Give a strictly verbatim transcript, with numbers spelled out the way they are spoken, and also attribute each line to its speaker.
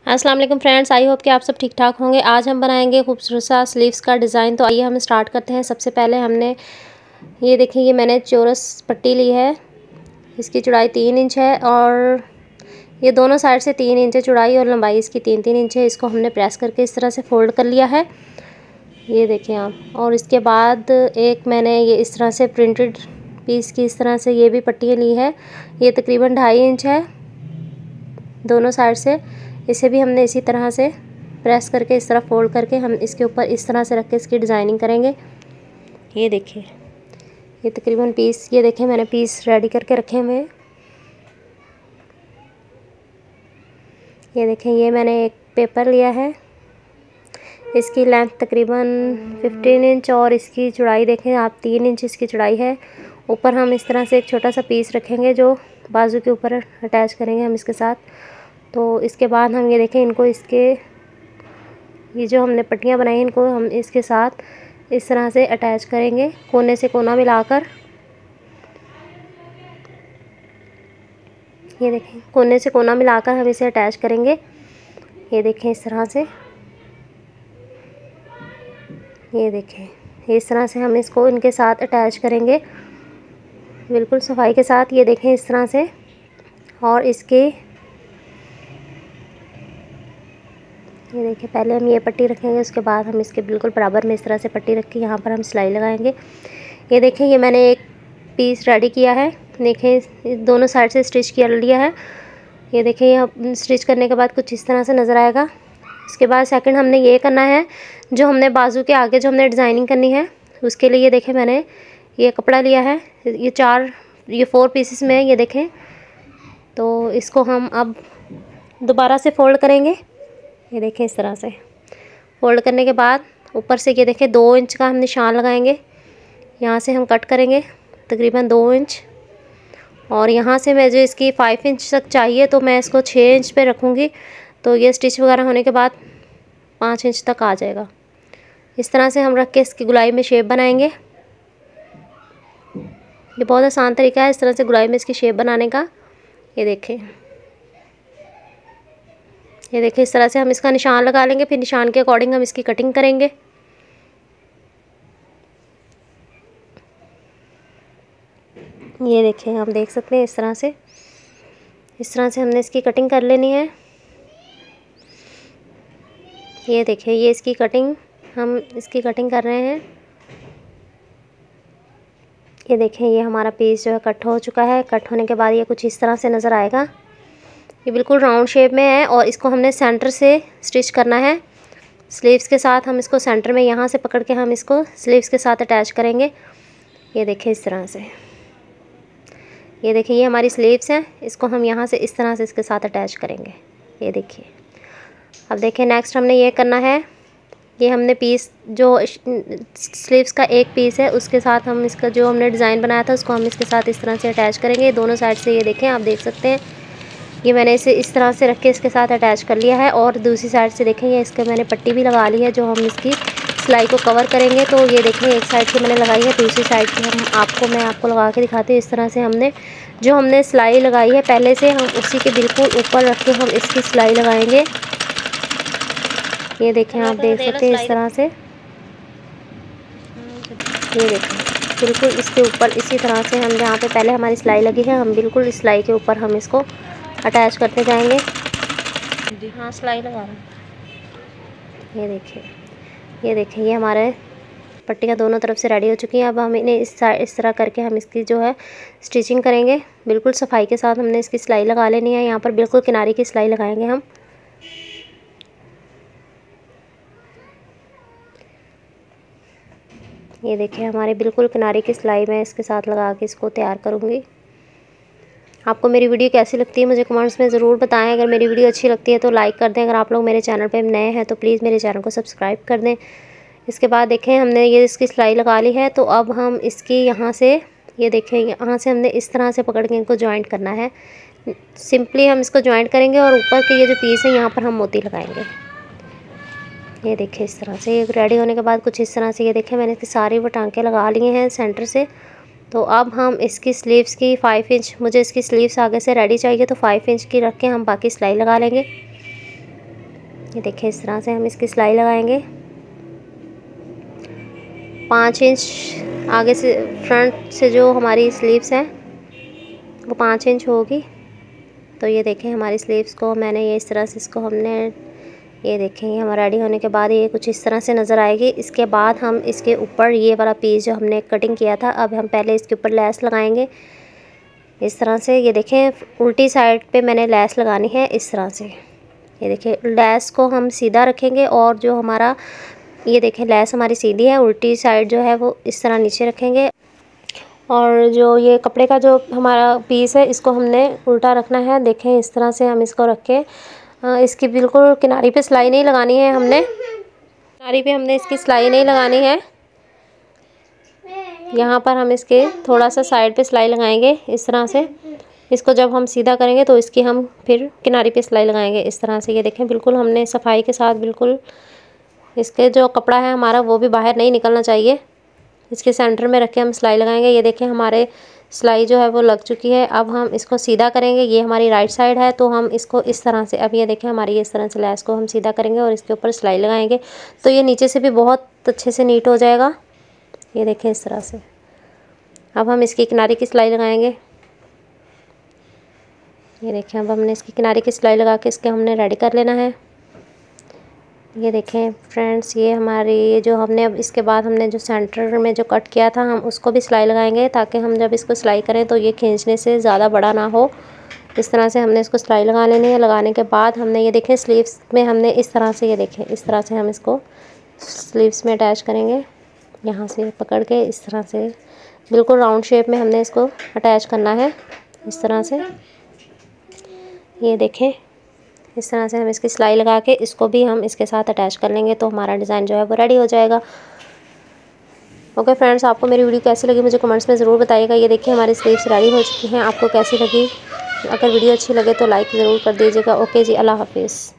Speaker 1: अस्सलाम वालेकुम friends, I hope कि आप सब ठीक ठाक होंगे। आज हम बनाएंगे खूबसूरत सा स्लीव्स का डिज़ाइन। तो आइए हम स्टार्ट करते हैं। सबसे पहले हमने ये देखिए, ये मैंने चौरस पट्टी ली है। इसकी चौड़ाई तीन इंच है और ये दोनों साइड से तीन इंच है चौड़ाई और लंबाई इसकी तीन तीन इंच है। इसको हमने प्रेस करके इस तरह से फोल्ड कर लिया है, ये देखें आप। और इसके बाद एक मैंने ये इस तरह से प्रिंटेड पीस की इस तरह से ये भी पट्टियाँ ली है। ये तकरीबन ढाई इंच है दोनों साइड से। इसे भी हमने इसी तरह से प्रेस करके इस तरह फोल्ड करके हम इसके ऊपर इस तरह से रख के इसकी डिज़ाइनिंग करेंगे। ये देखिए, ये तकरीबन पीस, ये देखें मैंने पीस रेडी करके रखे हुए हैं। ये देखें, ये मैंने एक पेपर लिया है। इसकी लेंथ तकरीबन फिफ्टीन इंच और इसकी चौड़ाई देखें आप तीन इंच इसकी चौड़ाई है। ऊपर हम इस तरह से एक छोटा सा पीस रखेंगे जो बाजू के ऊपर अटैच करेंगे हम इसके साथ। तो इसके बाद हम ये देखें, इनको इसके ये जो हमने पट्टियाँ बनाई इनको हम इसके साथ इस तरह से अटैच करेंगे, कोने से कोना मिलाकर। ये देखें, कोने से कोना मिलाकर हम इसे अटैच करेंगे। ये देखें इस तरह से, ये देखें इस तरह से हम इसको इनके साथ अटैच करेंगे बिल्कुल सफाई के साथ। ये देखें इस तरह से। और इसके ये देखिए, पहले हम ये पट्टी रखेंगे, उसके बाद हम इसके बिल्कुल बराबर में इस तरह से पट्टी रख के यहाँ पर हम सिलाई लगाएंगे। ये देखें, ये मैंने एक पीस रेडी किया है। देखें दोनों साइड से स्टिच कर लिया है। ये देखें, ये स्टिच करने के बाद कुछ इस तरह से नज़र आएगा। इसके बाद सेकंड हमने ये करना है, जो हमने बाजू के आगे जो हमने डिज़ाइनिंग करनी है उसके लिए ये देखें मैंने ये कपड़ा लिया है। ये चार ये फोर पीसेस में है, ये देखें। तो इसको हम अब दोबारा से फोल्ड करेंगे। ये देखें इस तरह से फोल्ड करने के बाद ऊपर से ये देखें दो इंच का हम निशान लगाएंगे। यहाँ से हम कट करेंगे तकरीबन दो इंच। और यहाँ से मैं जो इसकी फाइव इंच तक चाहिए तो मैं इसको छः इंच पे रखूँगी। तो ये स्टिच वगैरह होने के बाद पाँच इंच तक आ जाएगा। इस तरह से हम रख के इसकी गुलाई में शेप बनाएंगे। ये बहुत आसान तरीका है इस तरह से गुलाई में इसकी शेप बनाने का। ये देखें, ये देखिए इस तरह से हम इसका निशान लगा लेंगे। फिर निशान के अकॉर्डिंग हम इसकी कटिंग करेंगे। ये देखें, हम देख सकते हैं इस तरह से इस तरह से हमने इसकी कटिंग कर लेनी है। ये देखिए, ये इसकी कटिंग हम इसकी कटिंग कर रहे हैं। ये देखें, ये हमारा पीस जो है कट हो चुका है। कट होने के बाद ये कुछ इस तरह से नज़र आएगा। ये बिल्कुल राउंड शेप में है और इसको हमने सेंटर से स्टिच करना है। स्लीव्स के साथ हम इसको सेंटर में यहाँ से पकड़ के हम इसको स्लीव्स के साथ अटैच करेंगे। ये देखें इस तरह से, ये देखिए ये हमारी स्लीव्स हैं। इसको हम यहाँ से इस तरह से इसके साथ अटैच करेंगे। ये देखिए, अब देखें नेक्स्ट हमने ये करना है। ये हमने पीस जो स्लीव्स का एक पीस है उसके साथ हम इसका जो हमने डिज़ाइन बनाया था उसको हम इसके साथ इस तरह से अटैच करेंगे दोनों साइड से। ये देखें, आप देख सकते हैं ये मैंने इसे इस तरह से रख के इसके साथ अटैच कर लिया है। और दूसरी साइड से देखें, ये इसके मैंने पट्टी भी लगा ली है जो हम इसकी सिलाई को कवर करेंगे। तो ये देखें एक साइड से मैंने लगाई है, दूसरी साइड से हम आपको मैं आपको लगा के दिखाती हूँ। इस तरह से हमने जो हमने सिलाई लगाई है पहले से हम उसी के बिल्कुल ऊपर रख के हम इसकी सिलाई लगाएंगे। ये देखें, आप देख सकते हैं इस तरह से। ये देखें बिल्कुल इसके ऊपर इसी तरह से हम जहाँ पे पहले हमारी सिलाई लगी है हम बिल्कुल इस सिलाई के ऊपर हम इसको अटैच करते जाएंगे। हाँ, सिलाई लगा रहा हूँ। ये देखिए, ये देखिए ये हमारे पट्टियाँ दोनों तरफ से रेडी हो चुकी हैं। अब हम इन्हें इस इस तरह करके हम इसकी जो है स्टिचिंग करेंगे। बिल्कुल सफाई के साथ हमने इसकी सिलाई लगा लेनी है। यहाँ पर बिल्कुल किनारे की सिलाई लगाएंगे हम। ये देखिए हमारे बिल्कुल किनारे की सिलाई मैं इसके साथ लगा के इसको तैयार करूँगी। आपको मेरी वीडियो कैसी लगती है मुझे कमेंट्स में ज़रूर बताएं। अगर मेरी वीडियो अच्छी लगती है तो लाइक कर दें। अगर आप लोग मेरे चैनल पे नए हैं तो प्लीज़ मेरे चैनल को सब्सक्राइब कर दें। इसके बाद देखें हमने ये इसकी सिलाई लगा ली है। तो अब हम इसकी यहाँ से ये देखें यहाँ से हमने इस तरह से पकड़ के इनको जॉइंट करना है। सिंपली हम इसको जॉइंट करेंगे और ऊपर के ये जो पीस है यहाँ पर हम मोती लगाएंगे। ये देखें इस तरह से। ये रेडी होने के बाद कुछ इस तरह से ये देखें मैंने इसकी सारी वो टांके लगा लिए हैं सेंटर से। तो अब हम इसकी स्लीव्स की फाइव इंच मुझे इसकी स्लीव्स आगे से रेडी चाहिए तो फाइव इंच की रख के हम बाकी सिलाई लगा लेंगे। ये देखिए इस तरह से हम इसकी सिलाई लगाएंगे। पाँच इंच आगे से फ्रंट से जो हमारी स्लीव्स हैं वो पाँच इंच होगी। तो ये देखें हमारी स्लीव्स को मैंने ये इस तरह से इसको हमने ये देखें ये हमारा रेडी होने के बाद ये कुछ इस तरह से नज़र आएगी। इसके बाद हम इसके ऊपर ये वाला पीस जो हमने कटिंग किया था, अब हम पहले इसके ऊपर लेस लगाएंगे इस तरह से। ये देखें उल्टी साइड पे मैंने लेस लगानी है इस तरह से। ये देखें लेस को हम सीधा रखेंगे और जो हमारा ये देखें लेस हमारी सीधी है, उल्टी साइड जो है वो इस तरह नीचे रखेंगे। और जो ये कपड़े का जो हमारा पीस है इसको हमने उल्टा रखना है। देखें इस तरह से हम इसको रख के इसकी बिल्कुल किनारी पे सिलाई नहीं लगानी है, हमने किनारी पे हमने इसकी सिलाई नहीं लगानी है। यहाँ पर हम इसके थोड़ा सा साइड पे सिलाई लगाएंगे इस तरह से। इसको जब हम सीधा करेंगे तो इसकी हम फिर किनारी पे सिलाई लगाएंगे इस तरह से। ये देखें बिल्कुल हमने सफाई के साथ बिल्कुल इसके जो कपड़ा है हमारा वो भी बाहर नहीं निकलना चाहिए। इसके सेंटर में रख के हम सिलाई लगाएंगे। ये देखें हमारे सिलाई जो है वो लग चुकी है। अब हम इसको सीधा करेंगे। ये हमारी राइट साइड है तो हम इसको इस तरह से, अब ये देखें हमारी इस तरह से लेस को हम सीधा करेंगे और इसके ऊपर सिलाई लगाएंगे तो ये नीचे से भी बहुत अच्छे से नीट हो जाएगा। ये देखें इस तरह से। अब हम इसकी किनारे की सिलाई लगाएंगे। ये देखें अब हमने इसकी किनारे की सिलाई लगा के इसके हमने रेडी कर लेना है। ये देखें फ्रेंड्स ये हमारी जो हमने अब इसके बाद हमने जो सेंटर में जो कट किया था हम उसको भी सिलाई लगाएंगे ताकि हम जब इसको सिलाई करें तो ये खींचने से ज़्यादा बड़ा ना हो। इस तरह से हमने इसको सिलाई लगा लेनी है। लगाने के बाद हमने ये देखें स्लीव्स में हमने इस तरह से ये देखें इस तरह से हम इसको स्लीव्स में अटैच करेंगे। यहाँ से पकड़ के इस तरह से बिल्कुल राउंड शेप में हमने इसको अटैच करना है इस तरह से। ये देखें इस तरह से हम इसकी सिलाई लगा के इसको भी हम इसके साथ अटैच कर लेंगे तो हमारा डिज़ाइन जो है वो रेडी हो जाएगा। ओके फ्रेंड्स, आपको मेरी वीडियो कैसी लगी मुझे कमेंट्स में ज़रूर बताइएगा। ये देखिए हमारी स्लीव्स रेडी हो चुकी हैं। आपको कैसी लगी? अगर वीडियो अच्छी लगे तो लाइक ज़रूर कर दीजिएगा। ओके जी, अल्लाह हाफिज़।